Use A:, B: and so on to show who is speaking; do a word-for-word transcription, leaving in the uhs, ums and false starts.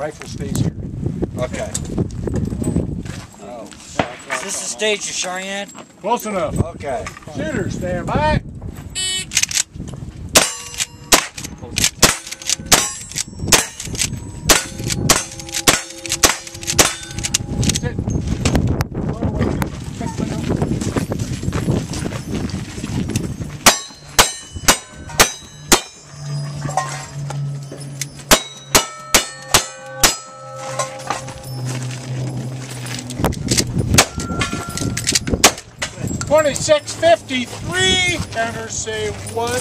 A: Rifle stays here.
B: Okay.
C: Oh. Is this the stage of Cheyenne?
A: Close enough.
B: Okay.
A: Shooter, stand by. Sit. twenty-six fifty-three, counters say one.